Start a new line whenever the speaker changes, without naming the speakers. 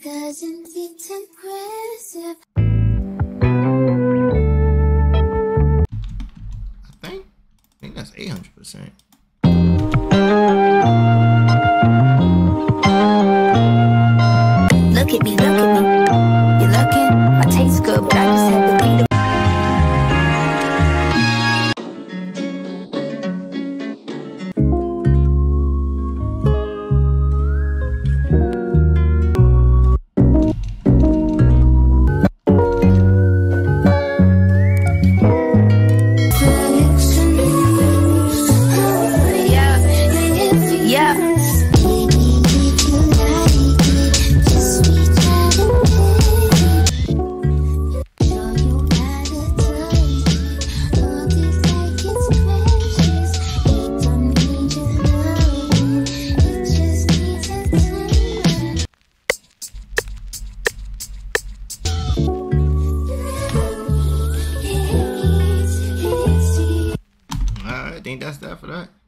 Doesn't it impressive?
I think that's 800%.
Look at me, you're looking. I taste good, but I just have to be the.
I think that's that for that.